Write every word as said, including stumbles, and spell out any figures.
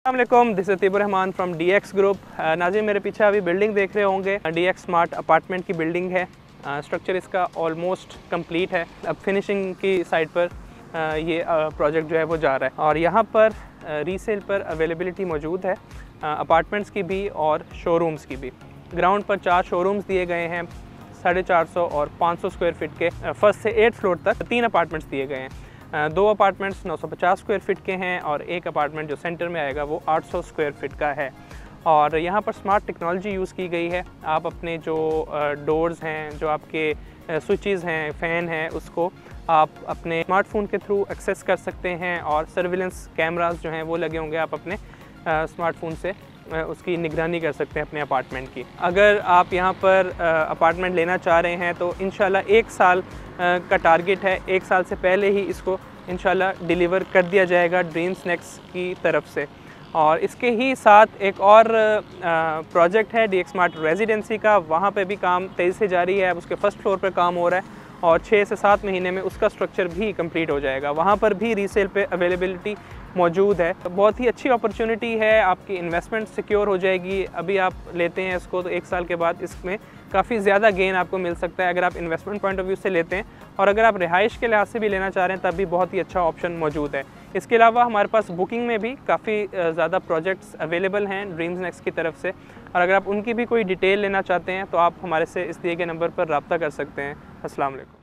अस्सलामुअलैकुम, this is Tibar Rahman from D X group. नाज़रीन, मेरे पीछे अभी बिल्डिंग देख रहे होंगे, डी एक्स स्मार्ट अपार्टमेंट की बिल्डिंग है। स्ट्रक्चर uh, इसका ऑलमोस्ट कंप्लीट है। अब फिनिशिंग की साइड पर uh, ये प्रोजेक्ट uh, जो है वो जा रहा है और यहाँ पर रीसेल uh, पर अवेलेबिलिटी मौजूद है अपार्टमेंट्स uh, की भी और शोरूम्स की भी। ग्राउंड पर चार शोरूम्स दिए गए हैं, साढ़े चार सौ और पाँच सौ स्क्वायर फीट के। फर्स्ट से एट फ्लोर तक तीन अपार्टमेंट्स दिए गए हैं। दो अपार्टमेंट्स नौ सौ पचास स्क्वायर फीट के हैं और एक अपार्टमेंट जो सेंटर में आएगा वो आठ सौ स्क्वायर फीट का है। और यहाँ पर स्मार्ट टेक्नोलॉजी यूज़ की गई है। आप अपने जो डोर्स हैं, जो आपके स्विचेस हैं, फ़ैन हैं, उसको आप अपने स्मार्टफोन के थ्रू एक्सेस कर सकते हैं और सर्विलेंस कैमरास जो हैं वो लगे होंगे, आप अपने स्मार्टफोन से उसकी निगरानी कर सकते हैं अपने अपार्टमेंट की। अगर आप यहाँ पर अपार्टमेंट लेना चाह रहे हैं तो इंशाल्लाह एक साल का टारगेट है। एक साल से पहले ही इसको इंशाल्लाह डिलीवर कर दिया जाएगा ड्रीम्स नेक्स्ट की तरफ से। और इसके ही साथ एक और प्रोजेक्ट है डी एक्स स्मार्ट रेजिडेंसी का, वहाँ पे भी काम तेज़ी से जारी है। अब उसके फर्स्ट फ्लोर पर काम हो रहा है और छः से सात महीने में उसका स्ट्रक्चर भी कंप्लीट हो जाएगा। वहाँ पर भी रीसेल पे अवेलेबिलिटी मौजूद है। बहुत ही अच्छी अपॉर्चुनिटी है, आपकी इन्वेस्टमेंट सिक्योर हो जाएगी। अभी आप लेते हैं इसको तो एक साल के बाद इसमें काफ़ी ज़्यादा गेन आपको मिल सकता है अगर आप इन्वेस्टमेंट पॉइंट ऑफ व्यू से लेते हैं। और अगर आप रिहाइश के लिहाज से भी लेना चाह रहे हैं तब भी बहुत ही अच्छा ऑप्शन मौजूद है। इसके अलावा हमारे पास बुकिंग में भी काफ़ी ज़्यादा प्रोजेक्ट्स अवेलेबल हैं ड्रीम्स नेक्स्ट की तरफ से। और अगर आप उनकी भी कोई डिटेल लेना चाहते हैं तो आप हमारे से इस दिए गए नंबर पर रब्ता कर सकते हैं। अस्सलाम वालेकुम।